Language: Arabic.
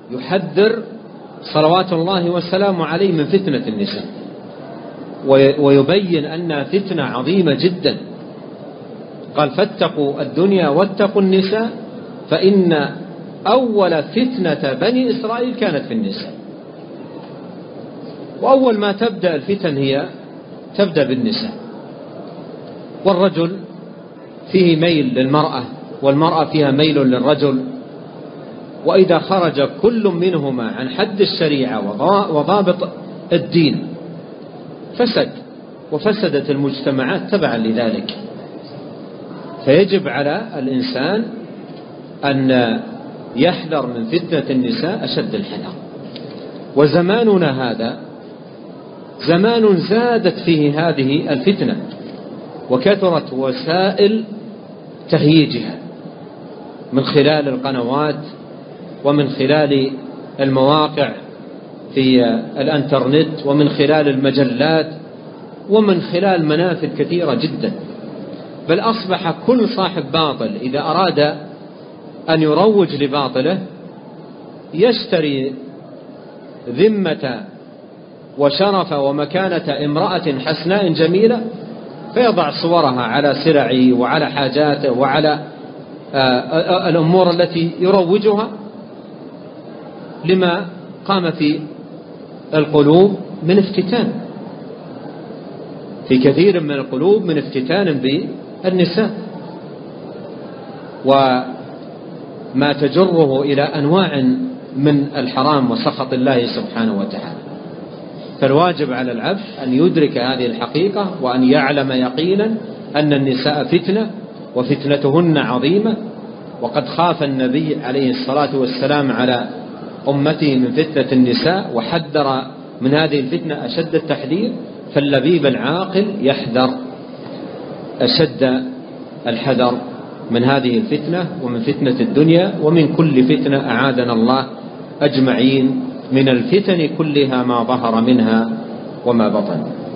يحذر صلوات الله وسلامه عليه من فتنة النساء، ويبين أنها فتنة عظيمة جدا. قال: فاتقوا الدنيا واتقوا النساء فإن أول فتنة بني إسرائيل كانت في النساء. وأول ما تبدأ الفتن هي تبدأ بالنساء. والرجل فيه ميل للمرأة، والمرأة فيها ميل للرجل، وإذا خرج كل منهما عن حد الشريعة وضابط الدين فسد، وفسدت المجتمعات تبعا لذلك. فيجب على الإنسان أن يحذر من فتنة النساء أشد الحذر. وزماننا هذا زمان زادت فيه هذه الفتنة، وكثرت وسائل تهييجها من خلال القنوات، ومن خلال المواقع في الانترنت، ومن خلال المجلات، ومن خلال منافذ كثيرة جدا. بل أصبح كل صاحب باطل إذا أراد أن يروج لباطله يشتري ذمة وشرف ومكانة امرأة حسناء جميلة، فيضع صورها على سلعه وعلى حاجاته وعلى الأمور التي يروجها، لما قام في القلوب من افتتان، في كثير من القلوب من افتتان بالنساء، وما تجره إلى أنواع من الحرام وسخط الله سبحانه وتعالى. فالواجب على العبد أن يدرك هذه الحقيقة، وأن يعلم يقينا أن النساء فتنة، وفتنتهن عظيمة. وقد خاف النبي عليه الصلاة والسلام على أمته من فتنة النساء، وحذر من هذه الفتنة أشد التحذير. فاللبيب العاقل يحذر أشد الحذر من هذه الفتنة، ومن فتنة الدنيا، ومن كل فتنة أعاذنا الله أجمعين من الفتن كلها ما ظهر منها وما بطن.